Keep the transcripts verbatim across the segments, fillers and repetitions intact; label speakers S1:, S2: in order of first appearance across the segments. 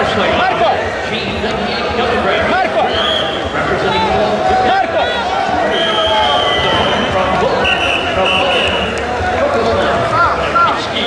S1: wrestling.
S2: Marco!
S1: G ninety-eight kilograms.
S2: Marco!
S1: Representing
S2: Marco!
S1: from Poland, from Poland, Kowalski.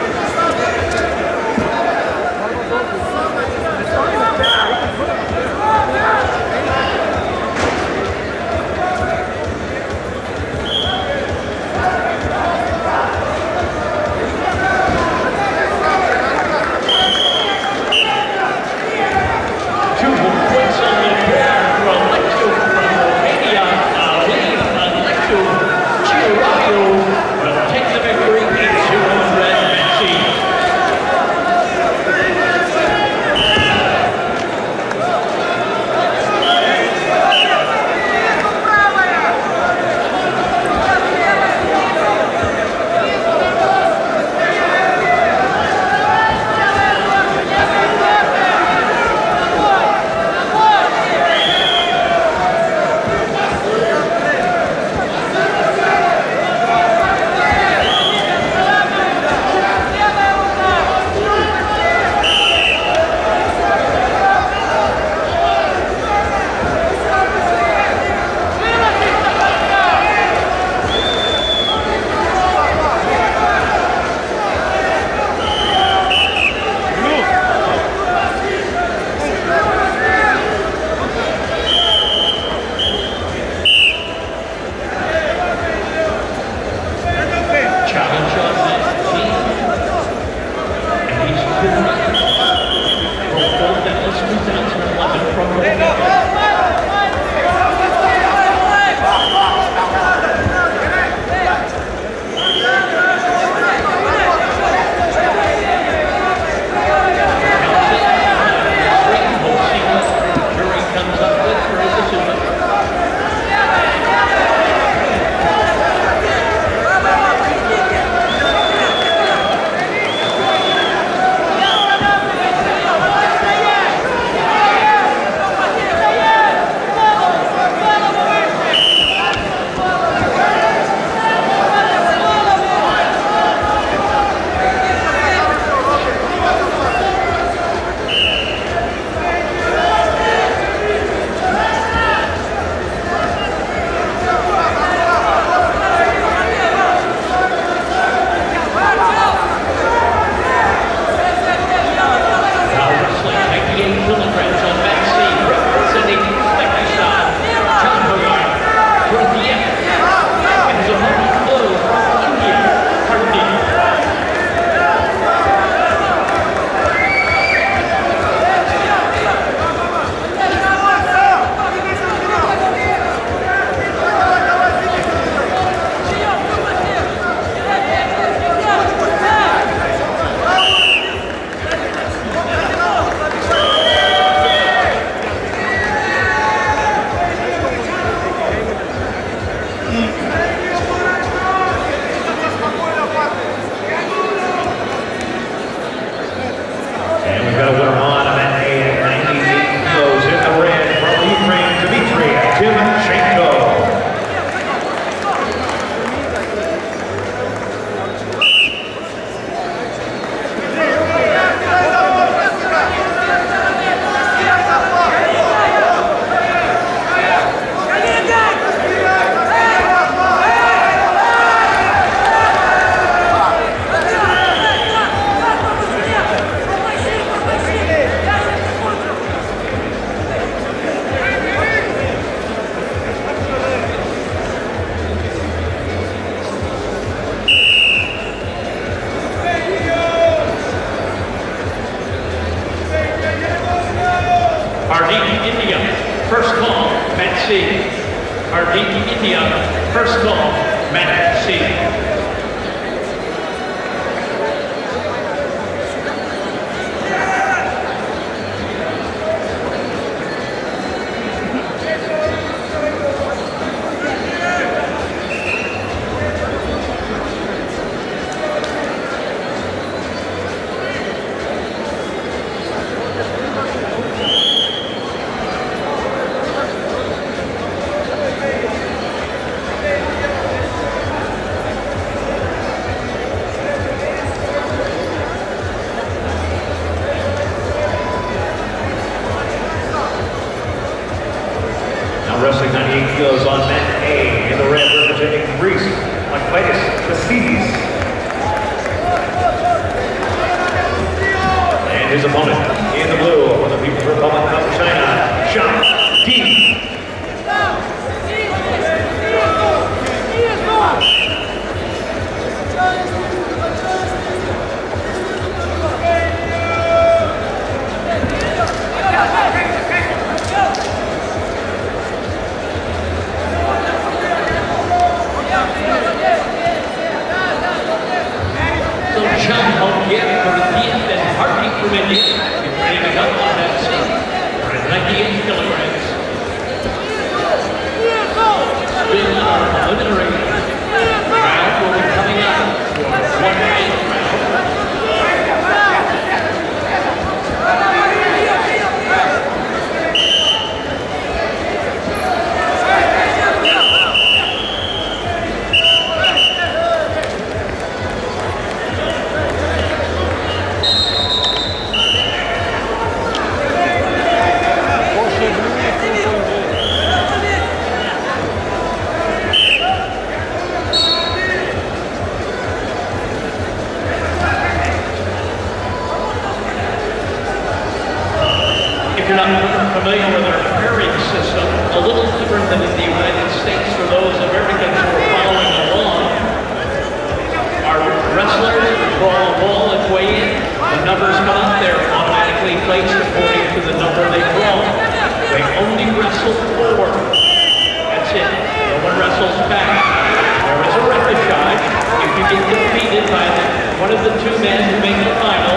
S1: First call, Matt C. Ardiki, India. First call, Matt C. And his opponent in the blue from the People's Republic of China, Shang Di. So Chang Hong-Yip from the D F and Hardy from India is ready to go on that scene for ninety-eight kilograms. Still in our preliminary round, will be coming up for one eighth round. If you're not familiar with our pairing system, a little different than in the United States for those Americans who are following along. Our wrestlers draw a ball and weigh in. The numbers come up, they're automatically placed according to the number they draw. They only wrestle forward. That's it. No one wrestles back. There is a repechage. If you get defeated by the, one of the two men who make the final,